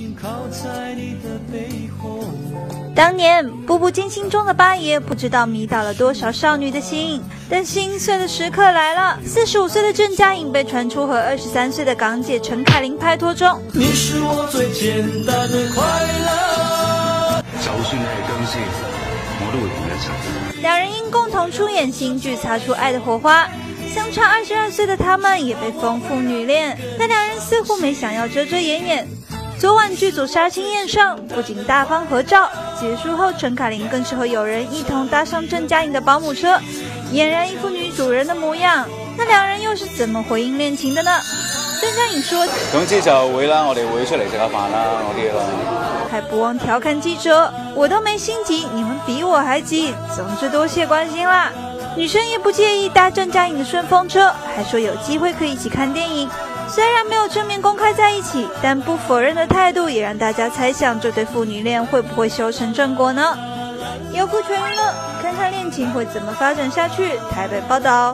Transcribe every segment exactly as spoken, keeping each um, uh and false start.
当年《步步惊心》中的八爷不知道迷倒了多少少女的心，但心碎的时刻来了。四十五岁的郑嘉颖被传出和二十三岁的港姐陈凯琳拍拖中， 你是我最简单的快乐。 就算你係僵屍，我都會同你一齊。 两人因共同出演新剧擦出爱的火花，相差二十二岁的他们也被封父女恋，但两人似乎没想要遮遮掩掩。昨晚剧组杀青宴上，不仅大方合照，结束后陈凯琳更是和友人一同搭上郑嘉颖的保姆车，俨然一副女主人的模样。那两人又是怎么回应恋情的呢？郑嘉颖说：“ 總之就會啦，我哋會出嚟食下飯啦，嗰啲啦。” 还不忘调侃记者：“我都没心急，你们比我还急。总之多谢关心啦。”女生也不介意搭郑嘉颖的顺风车，还说有机会可以一起看电影。虽然没有正面公开在一起，但不否认的态度也让大家猜想这对父女恋会不会修成正果呢？优酷全娱乐，看看恋情会怎么发展下去。台北报道。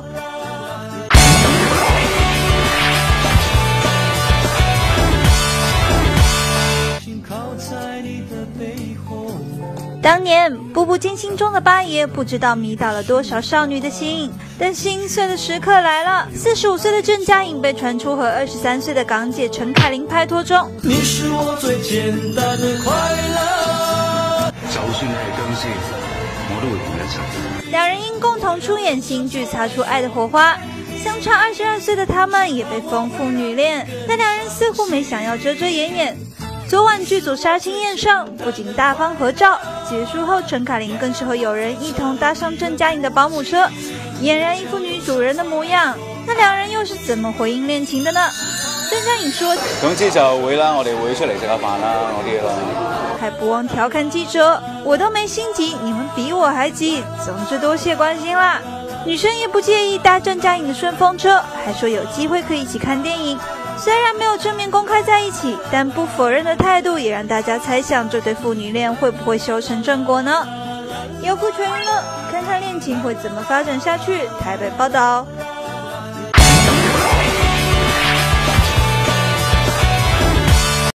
当年《步步惊心》中的八爷不知道迷倒了多少少女的心，但心碎的时刻来了。四十五岁的郑嘉颖被传出和二十三岁的港姐陈凯琳拍拖中， 你是我最简单的快乐。 就算你係僵屍，我都會同你一齊。 两人因共同出演新剧擦出爱的火花，相差二十二岁的他们也被封父女恋，但两人似乎没想要遮遮掩掩。昨晚剧组杀青宴上，不仅大方合照，结束后陈凯琳更是和友人一同搭上郑嘉颖的保姆车，俨然一副女主人的模样。那两人又是怎么回应恋情的呢？郑嘉颖说：“ 總之就會啦，我哋會出嚟食下飯啦，嗰啲啦。” 还不忘调侃记者：“我都没心急，你们比我还急。总之多谢关心啦。”女生也不介意搭郑嘉颖的顺风车，还说有机会可以一起看电影。虽然没有正面公开在一起，但不否认的态度也让大家猜想这对父女恋会不会修成正果呢？优酷全娱乐，看看恋情会怎么发展下去。台北报道。